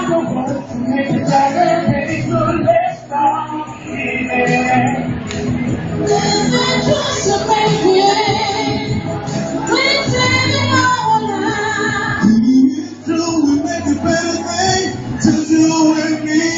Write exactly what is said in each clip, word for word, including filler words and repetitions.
don't want to make it better, baby, so let's start it. Is it just to make it? We're saving our lives. Do we make a better thing to do with me?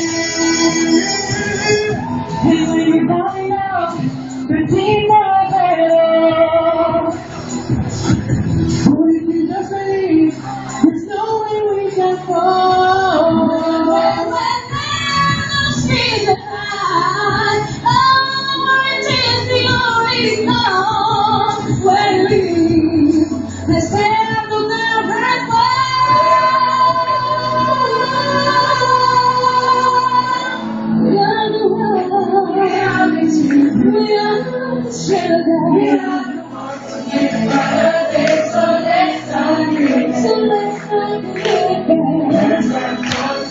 And when you're going out, the team are better. What if you just believe? There's no way we can fall. When the streets are high, oh, it is the only song. When we let's stand on the right way. We are the world. We are the truth. We are the shadow. We are the ones to make a better day. So let's start it. So let's start it. Let's start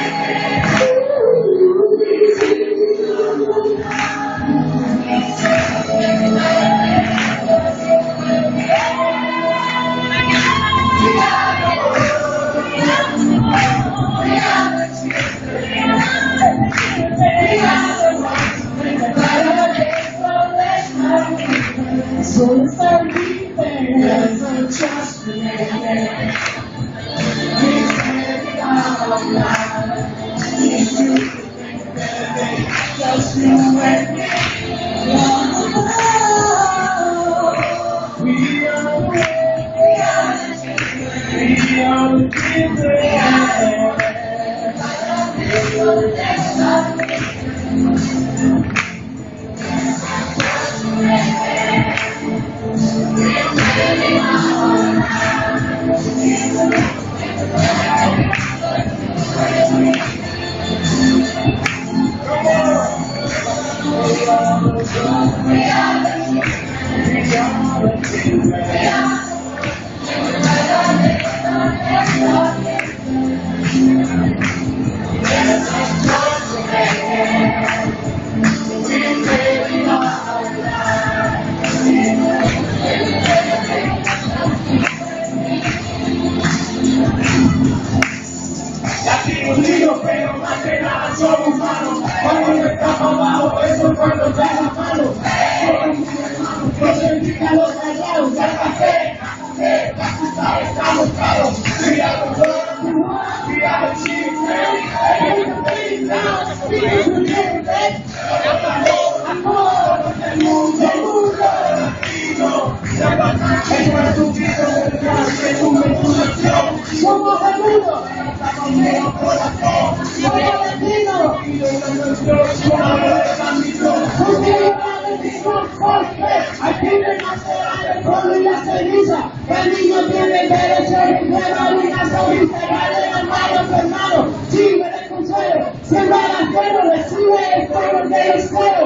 So let's start leaving. Let's not just remain. We're standing our lives. If you think that they just you and me. We are the way. We are the children. We are the children. Unidos, pero más que nada somos humanos. Cuando no estamos abajo, eso es cuando da la mano. No se indica los callados, ya café, café, tú sabes, estamos claros. We are the world, we are the children, and we're the now, we are the children. Amor, el mundo, el mundo, latino, la batalla es para tu vida, es tu menturación. Somos el mundo. Aquí me nacerá el pueblo y la ceniza. El niño tiene derecho a regalar una sonrisa. Dale las manos, hermano. Sigue el consuelo. Siembra la fuego, recibe el fuego de los cielos.